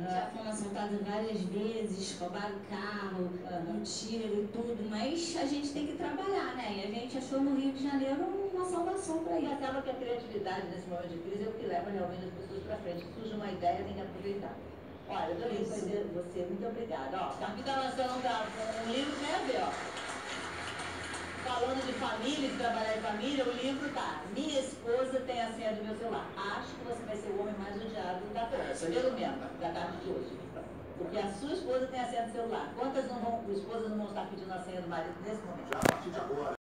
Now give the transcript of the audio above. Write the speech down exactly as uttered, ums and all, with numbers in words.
Uhum. Já fomos assaltados várias vezes, roubaram carro, Uhum. um tiro e tudo, mas a gente tem que trabalhar, né? E a gente achou no Rio de Janeiro uma salvação para E isso. acaba que a criatividade nesse momento de crise é o que leva realmente as pessoas para frente. Surge uma ideia, tem que aproveitar. Olha, eu adorei conhecer você, muito obrigada. Ó, aqui está lançando um livro, tem a ver, ó. Falando de família, de trabalhar em família, o livro tá. Minha esposa tem a senha do meu celular. Acho que você vai ser o homem mais odiado da terra, pelo menos, da tarde de hoje. Porque a sua esposa tem a senha do celular. Quantas não vão, esposas não vão estar pedindo a senha do marido nesse momento? Já a partir de agora.